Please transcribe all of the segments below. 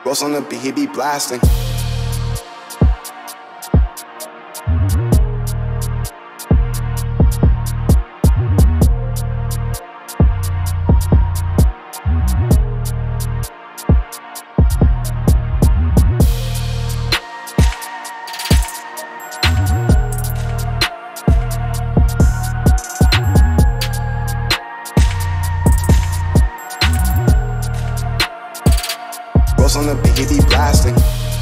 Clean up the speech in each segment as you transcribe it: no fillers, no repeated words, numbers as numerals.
Boss on the beat, he be blasting. Boss on the beat, he be blasting.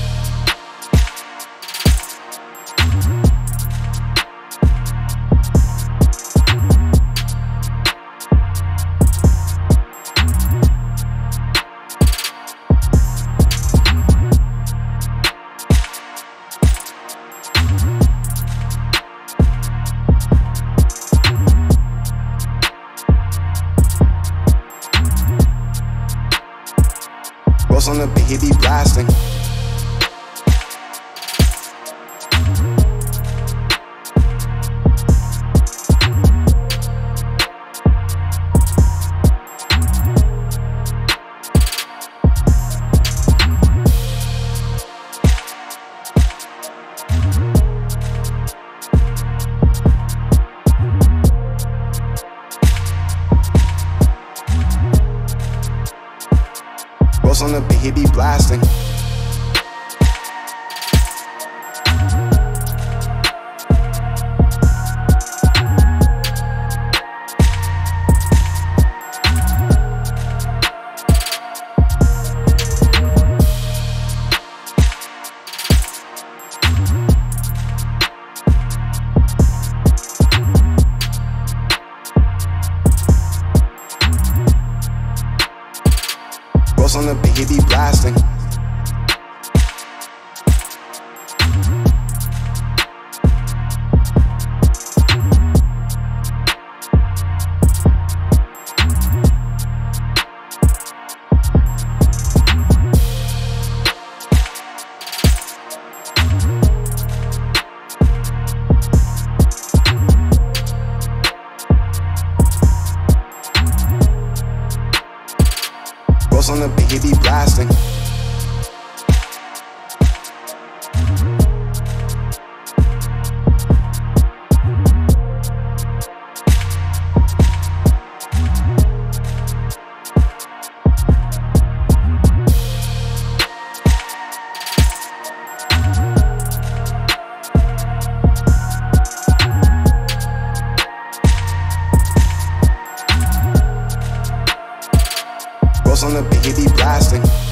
Boss on the beat, he be blasting. Boss on the beat, he be blasting. Boss on the beat, he be blasting. Boss on the beat, he be blasting. Boss on the beat, he be blasting.